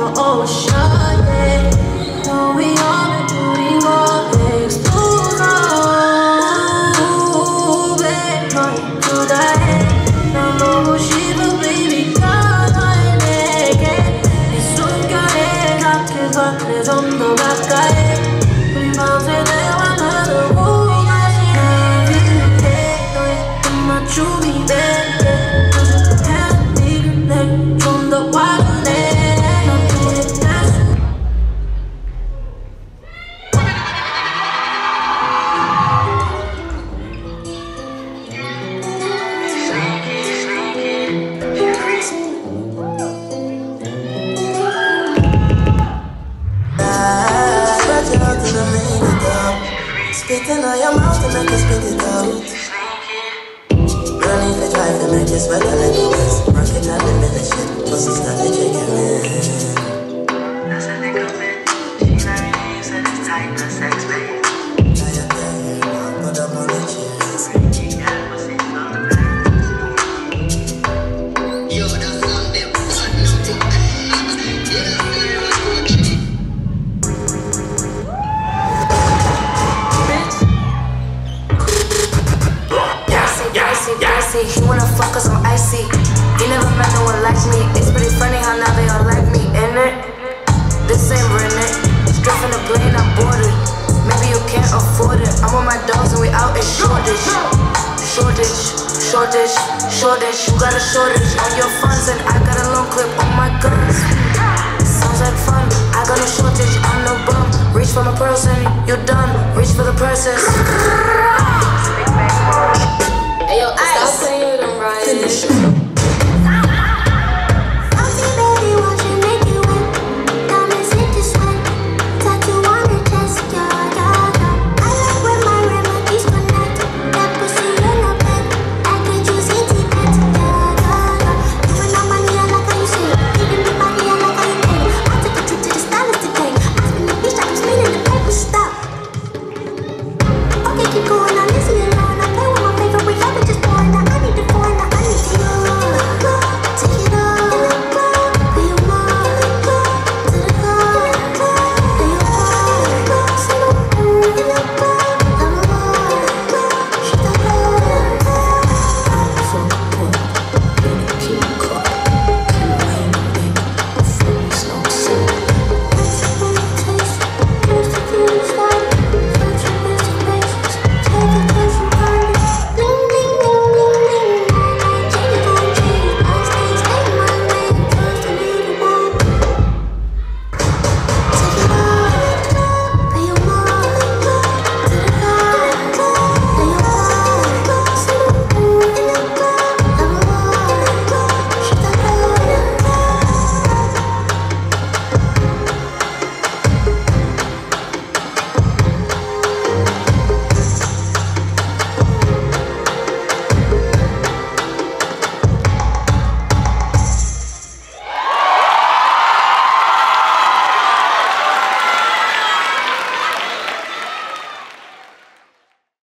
Spitting on your mouth to make you spit it out. Girl, if you drive to make you sweat a little bit. Rockin' out the minute shit, pussy started jiggling. That's a nigga man. She not really used to this type of sex, babe. Now you're there, put up on the chest. You got pussy so nice. Yo, that's on them. He wanna fuck us on icy. He never met no one like me. It's pretty funny how now they all like me, ain't it? This ain't Renee. Straight from the plane, I'm boarded. Maybe you can't afford it. I'm with my dogs and we out in Shoreditch. Shortage. You got a shortage on your funds and I got a long clip on my guns. Sounds like fun. I got no shortage. I'm no bum. Reach for my person, you're done. Reach for the process.